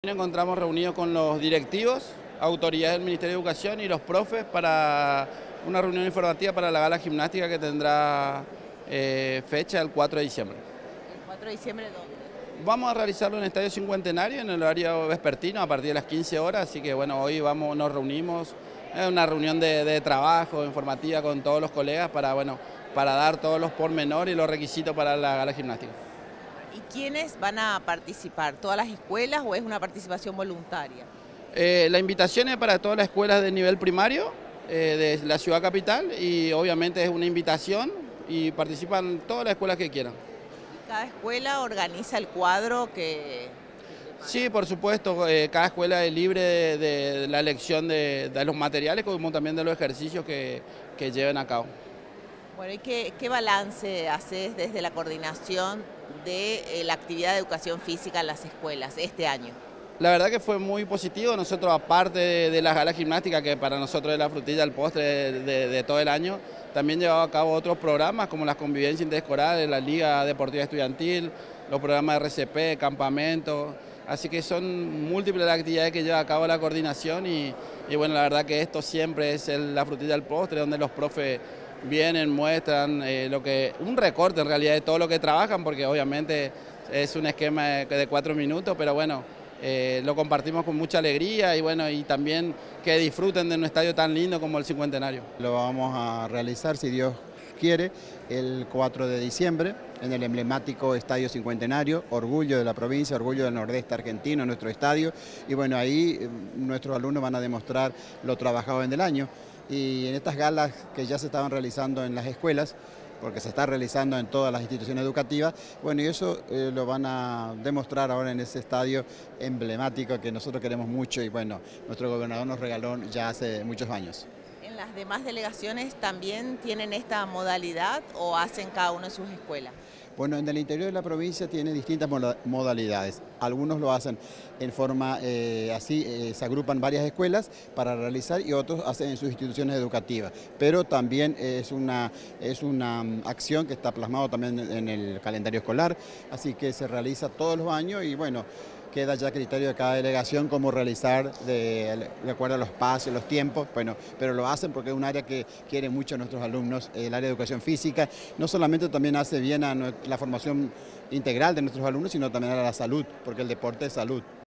Nos encontramos reunidos con los directivos, autoridades del Ministerio de Educación y los profes para una reunión informativa para la gala gimnástica que tendrá fecha el 4 de diciembre. ¿El 4 de diciembre dónde? Vamos a realizarlo en el Estadio Cincuentenario en el horario vespertino a partir de las 15 horas, así que bueno, hoy nos reunimos, es una reunión de trabajo informativa con todos los colegas para dar todos los pormenores y los requisitos para la gala gimnástica. ¿Y quiénes van a participar? ¿Todas las escuelas o es una participación voluntaria? La invitación es para todas las escuelas de nivel primario de la ciudad capital y obviamente es una invitación y participan todas las escuelas que quieran. ¿Y cada escuela organiza el cuadro que Sí, por supuesto, cada escuela es libre de la elección de los materiales como también de los ejercicios que lleven a cabo. Bueno, ¿y qué balance haces desde la coordinación de la actividad de educación física en las escuelas este año? La verdad que fue muy positivo. Nosotros, aparte de las galas gimnásticas, que para nosotros es la frutilla del postre de todo el año, también llevamos a cabo otros programas como las convivencias interescolares, la Liga Deportiva Estudiantil, los programas de RCP, campamentos. Así que son múltiples las actividades que lleva a cabo la coordinación y bueno, la verdad que esto siempre es la frutilla del postre, donde los profes vienen, muestran un recorte en realidad de todo lo que trabajan, porque obviamente es un esquema de 4 minutos, pero bueno, lo compartimos con mucha alegría y bueno, y también que disfruten de un estadio tan lindo como el Cincuentenario. Lo vamos a realizar, si Dios quiere, el 4 de diciembre en el emblemático Estadio Cincuentenario, orgullo de la provincia, orgullo del nordeste argentino, nuestro estadio, y bueno, ahí nuestros alumnos van a demostrar lo trabajado en el año. Y en estas galas que ya se estaban realizando en las escuelas, porque se está realizando en todas las instituciones educativas, bueno, y eso lo van a demostrar ahora en ese estadio emblemático que nosotros queremos mucho y bueno, nuestro gobernador nos regaló ya hace muchos años. ¿En las demás delegaciones también tienen esta modalidad o hacen cada uno en sus escuelas? Bueno, en el interior de la provincia tiene distintas modalidades. Algunos lo hacen en forma así, se agrupan varias escuelas para realizar y otros hacen en sus instituciones educativas. Pero también es una acción que está plasmado también en el calendario escolar, así que se realiza todos los años y bueno, queda ya a criterio de cada delegación cómo realizar de acuerdo a los pasos, los tiempos, bueno, pero lo hacen porque es un área que quiere mucho a nuestros alumnos, el área de educación física, no solamente también hace bien a la formación integral de nuestros alumnos, sino también a la salud, porque el deporte es salud.